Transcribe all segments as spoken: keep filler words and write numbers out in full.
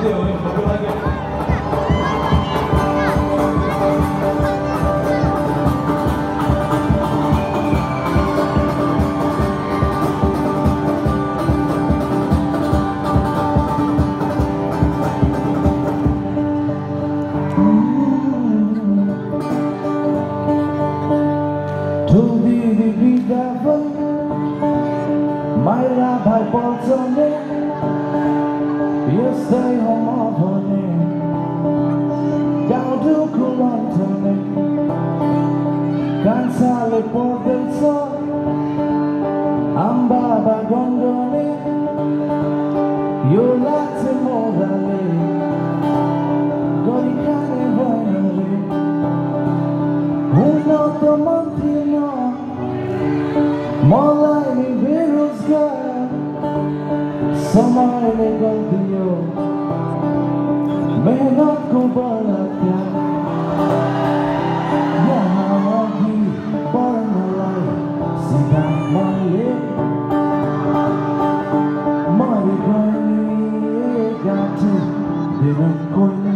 Valeu, hein? Maila bhai palchane yastai homa bhane gaउँको लन्ठने कान्छाले पढ्दैछ आम्बाबा गङ्गने यो लाचे मोराले गरी खाने भएन रे हुन त मन थिएन मलाई नि बेरोजगार समयले गरिदियो मेहनतको बलत्याग यहाँ अघि बढ्नलाई सिधा मनले मरि गए गाँठो दिन कोहीले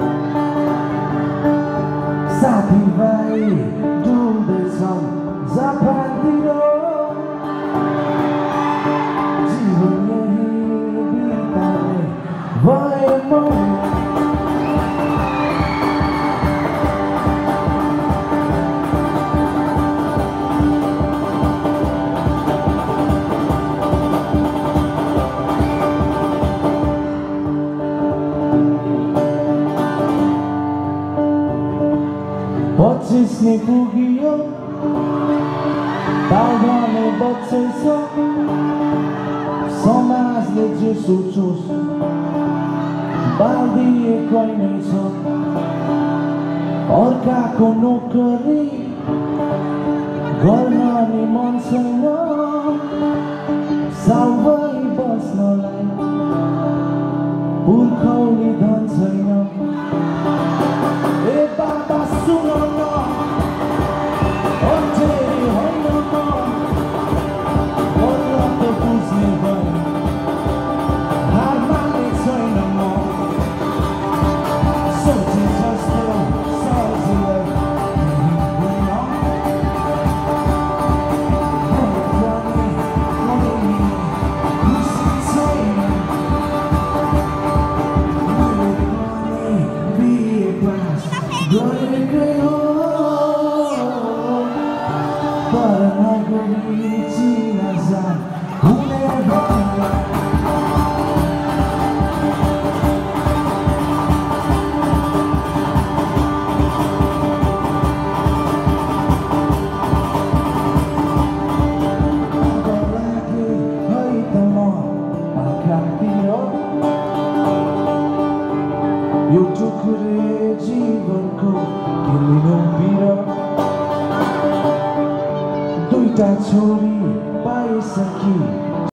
साथीभाइ डुल्दैछन् जापानतिर जीवन यही बिताउने भए म पच्चिस नि पुगियो तालगाने बच्चैछ समाजले जे सोचोस् बाँधिएकै नै छ अर्काको नोकरी गर्न नि मन छैन सालभरि बस्नलाई पुर्खौली धन छैन ए बाबा सुन न अझै होइन म बल्ल त बुझ्ने भए हार मान्ने छैन म सोचे जस्तो सजिलै But I'm not going to